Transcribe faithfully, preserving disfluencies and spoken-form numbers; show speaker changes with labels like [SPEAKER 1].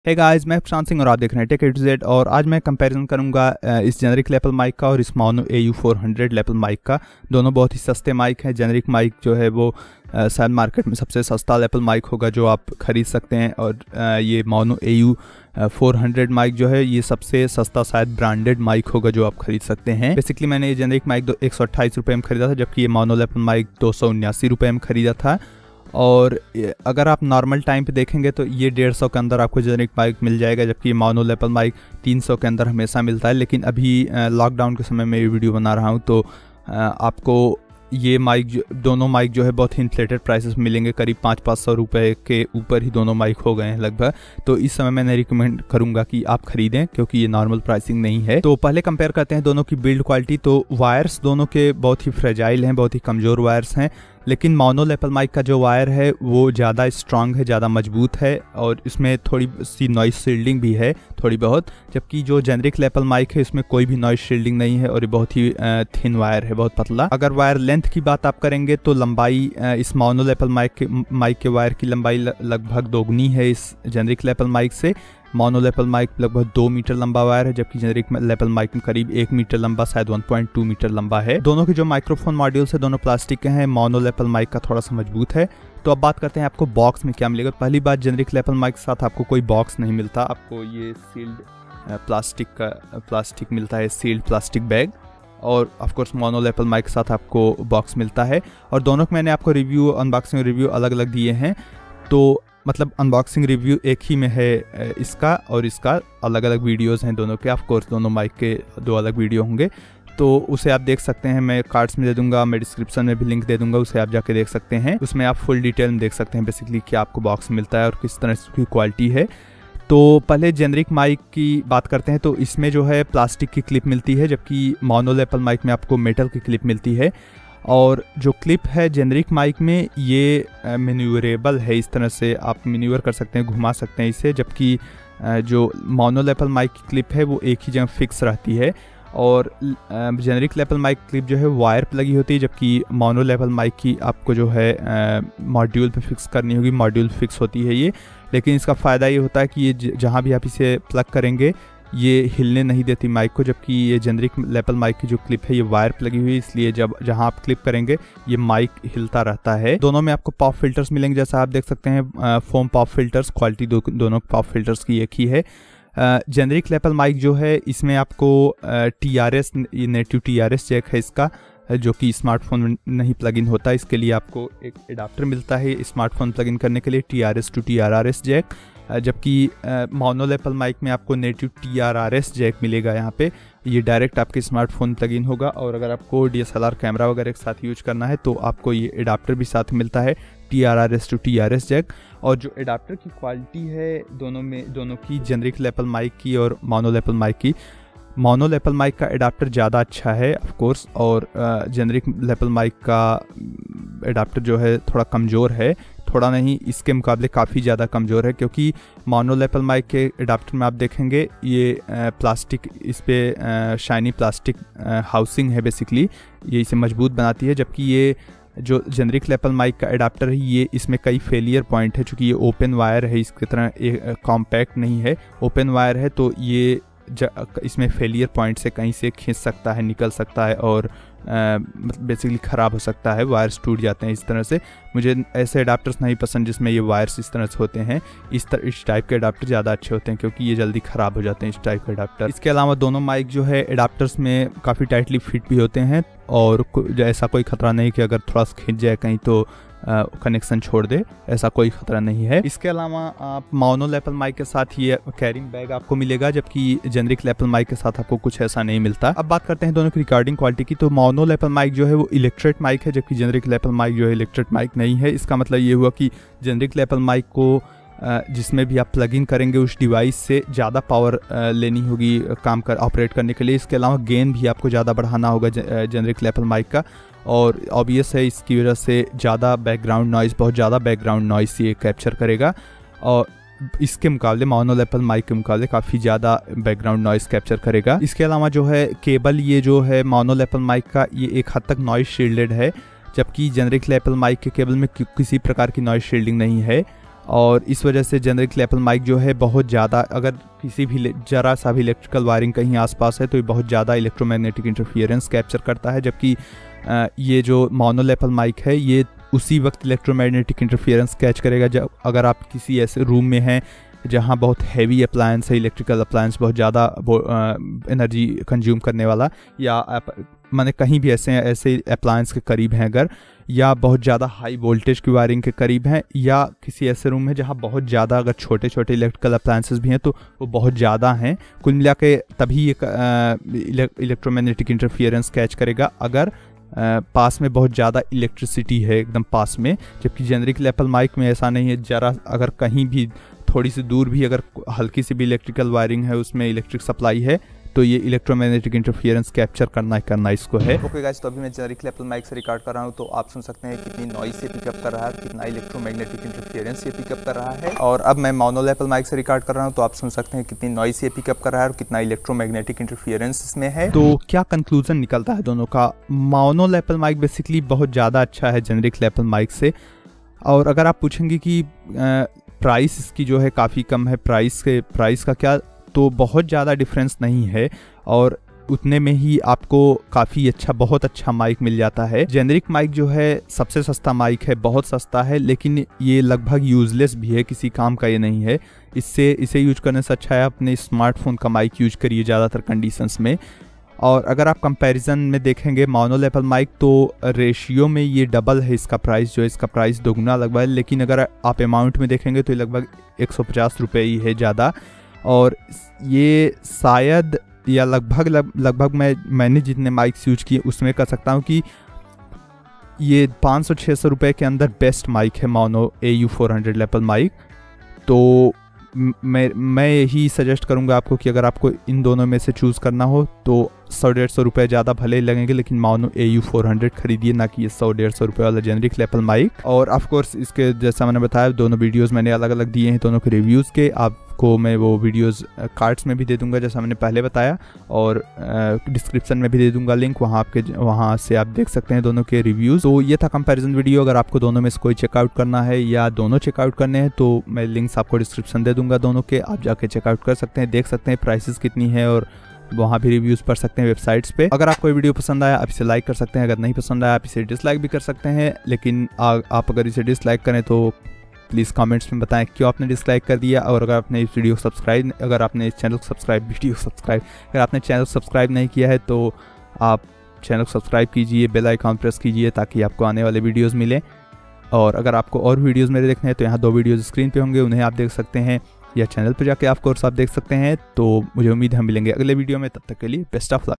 [SPEAKER 1] Hey guys, मैं प्रशांत सिंह और आप देख रहे हैं टेक ए टू जेड। और आज मैं कंपैरिजन करूंगा इस जेनरिक लेपल माइक का और इस mono A U four hundred lapel mic का। दोनों बहुत ही सस्ते माइक हैं। जेनरिक माइक जो है वो शायद मार्केट में सबसे सस्ता लेपल माइक होगा जो आप खरीद सकते हैं, और आ, ये mono A U four hundred mic जो है ये सबसे सस्ता शायद ब्रांडेड माइक होगा जो आप खरीद सकते हैं। बेसिकली मैंने ये जेनरिक माइक एक सौ अट्ठाईस रुपये में खरीदा था, जबकि ये मोनो लेपल माइक दो सौ उन्यासी रुपये में खरीदा था। और अगर आप नॉर्मल टाइम पे देखेंगे तो ये डेढ़ सौ के अंदर आपको जेनरिक माइक मिल जाएगा, जबकि ये मोनो लेपल माइक तीन सौ के अंदर हमेशा मिलता है। लेकिन अभी लॉकडाउन के समय में ये वीडियो बना रहा हूँ तो आपको ये माइक जो दोनों माइक जो है बहुत ही इन्फ्लेटेड प्राइसेस मिलेंगे। करीब पाँच पाँच सौ रुपये के ऊपर ही दोनों माइक हो गए हैं लगभग। तो इस समय मैंने रिकमेंड करूंगा कि आप खरीदें, क्योंकि ये नॉर्मल प्राइसिंग नहीं है। तो पहले कंपेयर करते हैं दोनों की बिल्ड क्वालिटी। तो वायर्स दोनों के बहुत ही फ्रेजाइल हैं, बहुत ही कमज़ोर वायर्स हैं। लेकिन मोनो लेपल माइक का जो वायर है वो ज़्यादा स्ट्रांग है, ज़्यादा मजबूत है, और इसमें थोड़ी सी नॉइस शील्डिंग भी है थोड़ी बहुत। जबकि जो जेनरिक लेपल माइक है इसमें कोई भी नॉइस शील्डिंग नहीं है और ये बहुत ही थिन वायर है, बहुत पतला। अगर वायर लेंथ की बात आप करेंगे तो लंबाई इस मोनो लेपल माइक के माइक के वायर की लंबाई लगभग दोगुनी है इस जेनरिक लेपल माइक से। मोनो लेपल माइक लगभग दो मीटर लंबा वायर है, जबकि जेनरिक लेपल माइक में करीब एक मीटर लंबा, शायद वन पॉइंट टू मीटर लंबा है। दोनों के जो माइक्रोफोन मॉड्यूल्स है दोनों प्लास्टिक के हैं। मोनो लेपल माइक का थोड़ा सा मजबूत है। तो अब बात करते हैं आपको बॉक्स में क्या मिलेगा। पहली बात, जेनरिक लेपल माइक के साथ आपको कोई बॉक्स नहीं मिलता। आपको ये सील्ड प्लास्टिक का प्लास्टिक मिलता है, सील्ड प्लास्टिक बैग। और of course mono lapel mic के साथ आपको बॉक्स मिलता है। और दोनों के मैंने आपको रिव्यू, अनबॉक्सिंग रिव्यू अलग अलग दिए हैं। तो मतलब अनबॉक्सिंग रिव्यू एक ही में है इसका, और इसका अलग अलग वीडियोस हैं दोनों के। ऑफ कोर्स दोनों माइक के दो अलग वीडियो होंगे, तो उसे आप देख सकते हैं। मैं कार्ड्स में दे दूंगा, मैं डिस्क्रिप्शन में भी लिंक दे दूंगा, उसे आप जाके देख सकते हैं। उसमें आप फुल डिटेल में देख सकते हैं बेसिकली क्या आपको बॉक्स मिलता है और किस तरह की क्वालिटी है। तो पहले जेनरिक माइक की बात करते हैं। तो इसमें जो है प्लास्टिक की क्लिप मिलती है, जबकि मोनो लेपल माइक में आपको मेटल की क्लिप मिलती है। और जो क्लिप है जेनरिक माइक में ये मैन्यूवरेबल है, इस तरह से आप मैन्यूवर कर सकते हैं, घुमा सकते हैं इसे। जबकि जो मोनो लेपल माइक की क्लिप है वो एक ही जगह फिक्स रहती है। और जेनरिक लेपल माइक क्लिप जो है वायर पर लगी होती है, जबकि मोनो लेपल माइक की आपको जो है मॉड्यूल पे फिक्स करनी होगी, मॉड्यूल फिक्स होती है ये। लेकिन इसका फ़ायदा ये होता है कि ये जहाँ भी आप इसे प्लग करेंगे ये हिलने नहीं देती माइक को। जबकि ये जेनरिक लेपल माइक की जो क्लिप है ये वायर पे लगी हुई है, इसलिए जब जहां आप क्लिप करेंगे ये माइक हिलता रहता है। दोनों में आपको पॉप फिल्टर्स मिलेंगे, जैसा आप देख सकते हैं फोम पॉप फिल्टर्स। क्वालिटी दो, दोनों पॉप फिल्टर्स की एक ही है। जेनरिक लेपल माइक जो है इसमें आपको T R S, native T R S jack है इसका, जो कि स्मार्टफोन में नहीं प्लग इन होता। इसके लिए आपको एक एडाप्टर मिलता है स्मार्टफोन प्लग इन करने के लिए, T R S to T R R S jack. जबकि मोनो लेपल माइक में आपको native T R R S jack मिलेगा यहाँ पे। ये डायरेक्ट आपके स्मार्टफोन प्लग इन होगा। और अगर आपको D S L R camera वगैरह एक साथ यूज करना है तो आपको ये एडाप्टर भी साथ मिलता है, T R R S to T R S jack. और जो एडाप्टर की क्वालिटी है दोनों में, दोनों की, जेनरिक लेपल माइक की और मोनो लेपल माइक की, मोनो लेपल माइक का एडाप्टर ज़्यादा अच्छा है ऑफ कोर्स, और जेनरिक लेपल माइक का एडाप्टर जो है थोड़ा कमज़ोर है। थोड़ा नहीं, इसके मुकाबले काफ़ी ज़्यादा कमज़ोर है, क्योंकि मोनो लेपल माइक के एडाप्टर में आप देखेंगे ये प्लास्टिक, इस पर शाइनी प्लास्टिक हाउसिंग है बेसिकली, ये इसे मजबूत बनाती है। जबकि ये जो जेनरिक लेपल माइक का एडाप्टर है ये इसमें कई फेलियर पॉइंट है, चूँकि ये ओपन वायर है, इसकी तरह कॉम्पैक्ट नहीं है, ओपन वायर है। तो ये इसमें फेलियर पॉइंट से कहीं से खींच सकता है, निकल सकता है, और बेसिकली ख़राब हो सकता है, वायर्स टूट जाते हैं इस तरह से। मुझे ऐसे एडाप्टर्स नहीं पसंद जिसमें ये वायर्स इस तरह से होते हैं। इस तरह इस टाइप के एडाप्टर ज़्यादा अच्छे होते हैं, क्योंकि ये जल्दी ख़राब हो जाते हैं इस टाइप के एडाप्टर। इसके अलावा दोनों माइक जो है एडाप्टर्स में काफ़ी टाइटली फिट भी होते हैं, और ऐसा कोई ख़तरा नहीं कि अगर थोड़ा सा खींच जाए कहीं तो कनेक्शन छोड़ दे, ऐसा कोई खतरा नहीं है। इसके अलावा आप मोनो लेपल माइक के साथ ये कैरिंग बैग आपको मिलेगा, जबकि जेनरिक लेपल माइक के साथ आपको कुछ ऐसा नहीं मिलता। अब बात करते हैं दोनों की रिकॉर्डिंग क्वालिटी की। तो मोनो लेपल माइक जो है वो इलेक्ट्रेट माइक है, जबकि जेनरिक लेपल माइक जो है इलेक्ट्रेट माइक नहीं है। इसका मतलब ये हुआ कि जेनरिक लेपल माइक को जिसमें भी आप प्लग इन करेंगे उस डिवाइस से ज़्यादा पावर लेनी होगी काम कर ऑपरेट करने के लिए। इसके अलावा गेन भी आपको ज़्यादा बढ़ाना होगा जेनरिक लेपल माइक का, और ऑब्वियस है इसकी वजह से ज़्यादा बैकग्राउंड नॉइज़, बहुत ज़्यादा बैकग्राउंड नॉइज़ ये कैप्चर करेगा। और इसके मुकाबले मोनो लेपल माइक के मुकाबले काफ़ी ज़्यादा बैकग्राउंड नॉइज़ कैप्चर करेगा। इसके अलावा जो है केबल, ये जो है मोनो लेपल माइक का, ये एक हद तक नॉइज़ शील्डेड है, जबकि जेनरिक लेपल माइक के केबल में किसी प्रकार की नॉइज़ शील्डिंग नहीं है। और इस वजह से जेनरिक लेपल माइक जो है बहुत ज़्यादा, अगर किसी भी ज़रा सा भी इलेक्ट्रिकल वायरिंग कहीं आसपास है तो ये बहुत ज़्यादा इलेक्ट्रोमैग्नेटिक इंटरफियरेंस कैप्चर करता है, जबकि ये जो मोनो लेपल माइक है ये उसी वक्त इलेक्ट्रोमैग्नेटिक इंटरफियरेंस कैच करेगा जब अगर आप किसी ऐसे रूम में हैं जहाँ बहुत हैवी अप्लायंस है, इलेक्ट्रिकल अप्लायंस बहुत ज़्यादा एनर्जी कंज्यूम करने वाला, या आप माने कहीं भी ऐसे ऐसे अप्लायंस के करीब हैं अगर, या बहुत ज़्यादा हाई वोल्टेज की वायरिंग के करीब हैं, या किसी ऐसे रूम में जहाँ बहुत ज़्यादा अगर छोटे छोटे इलेक्ट्रिकल अप्लायंसेस भी हैं तो वो बहुत ज़्यादा हैं, कुल मिला के तभी एक इलेक्ट्रोमैग्नेटिक इंटरफियरेंस कैच करेगा अगर आ, पास में बहुत ज़्यादा इलेक्ट्रिसिटी है एकदम पास में। जबकि जेनरिक लेपल माइक में ऐसा नहीं है, ज़रा अगर कहीं भी थोड़ी सी दूर भी अगर हल्की सी भी इलेक्ट्रिकल वायरिंग है, उसमें इलेक्ट्रिक सप्लाई है, तो ये इलेक्ट्रोमैग्नेटिक इंटरफियरेंस कैप्चर करना ही करना इसको है। ओके गाइस, तो अभी मैं जेनरिक लेपल माइक से रिकॉर्ड कर रहा हूँ, तो आप सुन सकते हैं कितनी नॉइस से पिकअप कर रहा है, कितना इलेक्ट्रोमैग्नेटिक इंटरफियरेंस ये पिकअप कर रहा है। और अब मैं मोनो लेपल माइक से रिकॉर्ड कर रहा हूँ, तो आप सुन सकते हैं कितनी नॉइस से पिकअप कर रहा है और कितना इलेक्ट्रोमैग्नेटिक इंटरफियरेंस इसमें है। तो क्या कंक्लूजन निकलता है दोनों का? मोनो लेपल माइक बेसिकली बहुत ज़्यादा अच्छा है जेनरिक लेपल माइक से। और अगर आप पूछेंगे कि प्राइस इसकी जो है काफ़ी कम है, प्राइस के प्राइस का क्या, तो बहुत ज़्यादा डिफरेंस नहीं है और उतने में ही आपको काफ़ी अच्छा, बहुत अच्छा माइक मिल जाता है। जेनरिक माइक जो है सबसे सस्ता माइक है, बहुत सस्ता है, लेकिन ये लगभग यूज़लेस भी है, किसी काम का ये नहीं है। इससे इसे यूज करने से अच्छा है अपने स्मार्टफोन का माइक यूज करिए ज़्यादातर कंडीशंस में। और अगर आप कंपैरिजन में देखेंगे मोनो लेपल माइक, तो रेशियो में ये डबल है, इसका प्राइस जो है इसका प्राइस दोगुना लगभग है, लेकिन अगर आप अमाउंट में देखेंगे तो ये लगभग एक सौ पचास रुपये ही है ज़्यादा। और ये शायद या लगभग लग, लगभग मैं मैंने जितने माइक्स यूज किए उसमें कह सकता हूँ कि ये पाँच सौ छः सौ रुपये के अंदर बेस्ट माइक है mono A U four hundred lapel mic. तो मैं मैं यही सजेस्ट करूँगा आपको कि अगर आपको इन दोनों में से चूज़ करना हो तो सौ डेढ़ सौ रुपये ज़्यादा भले ही लगेंगे, लेकिन Maono A U four hundred खरीदिए, ना कि ये सौ डेढ़ सौ रुपये वाला जेनरिक लेपल माइक। और ऑफ कोर्स इसके जैसा मैंने बताया दोनों वीडियोस मैंने अलग अलग दिए हैं दोनों के रिव्यूज़ के, आपको मैं वो वीडियोस कार्ड्स में भी दे दूंगा जैसा मैंने पहले बताया, और डिस्क्रिप्शन में भी दे दूंगा लिंक, वहाँ आपके वहाँ से आप देख सकते हैं दोनों के रिव्यूज़। तो ये था कंपैरिजन वीडियो। अगर आपको दोनों में से कोई चेकआउट करना है या दोनों चेकआउट करने हैं तो मैं लिंक्स आपको डिस्क्रिप्शन दे दूंगा दोनों के, आप जाके चेकआउट कर सकते हैं, देख सकते हैं प्राइसेस कितनी है और वहाँ भी रिव्यूज़ पढ़ सकते हैं वेबसाइट्स पे। अगर आपको ये वीडियो पसंद आया आप इसे लाइक कर सकते हैं, अगर नहीं पसंद आया आप इसे डिसलाइक भी कर सकते हैं, लेकिन आ, आप अगर इसे डिसलाइक करें तो प्लीज़ कमेंट्स में बताएं क्यों आपने डिसलाइक कर दिया। और अगर आपने इस वीडियो को सब्सक्राइब अगर आपने इस चैनल को सब्सक्राइब वीडियो सब्सक्राइब अगर आपने चैनल को सब्सक्राइब नहीं किया है तो आप चैनल को सब्सक्राइब कीजिए, बेल आइकॉन प्रेस कीजिए ताकि आपको आने वाले वीडियोज़ मिलें। और अगर आपको और वीडियोज़ मेरे देखने हैं तो यहाँ दो वीडियोज़ स्क्रीन पे होंगे, उन्हें आप देख सकते हैं, या चैनल पर जाके ऑफ कोर्स आप देख सकते हैं। तो मुझे उम्मीद है हम मिलेंगे अगले वीडियो में, तब तक के लिए बेस्ट ऑफ लक।